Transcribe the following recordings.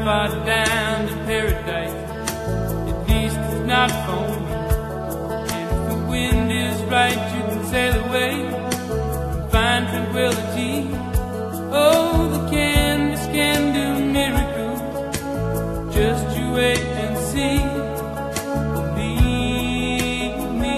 far down to paradise, at least it's not for me. And if the wind is right, you can sail away and find tranquility. Oh, the canvas can do miracles, just you wait and see. Believe me,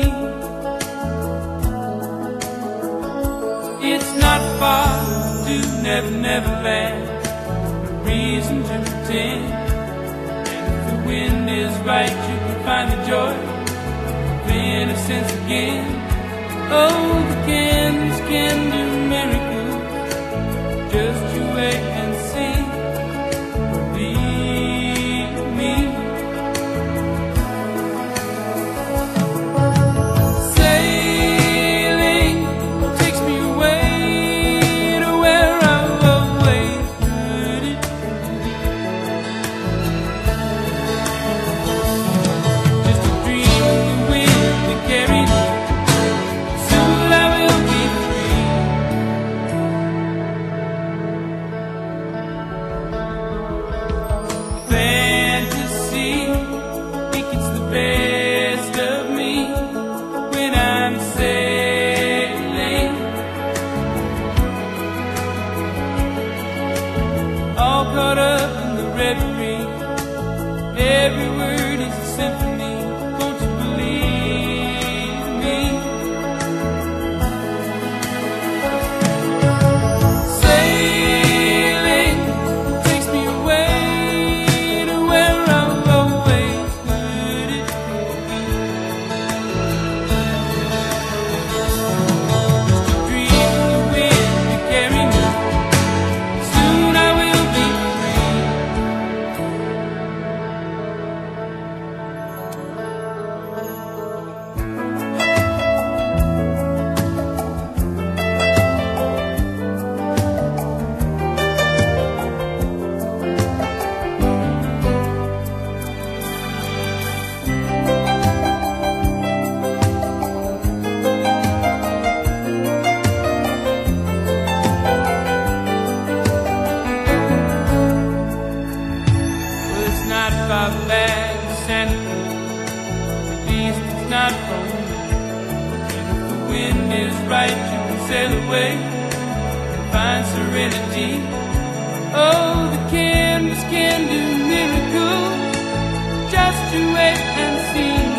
it's not far to Never Never Land, no reason to pretend. And if the wind is right, you can find the joy of innocence again. Oh, the canvas can do miracles, just you wait and see. Believe me. Sailing takes me away to where I've always heard it. Just a dream of the wind that carries me. Soon I will be free. Fantasy, it gets the best of me when I'm sailing, all caught up in the reverie. Every word is a symphony, won't you believe me? Sailing takes me away to where I've always heard it. Just a dream of the wind to carry me. Soon I will be free. Well, it's not far back to Santa Cruz, at least it's not for me. And if the wind is right, you can sail away and find serenity. Oh, the canvas can do miracles, just you wait and see.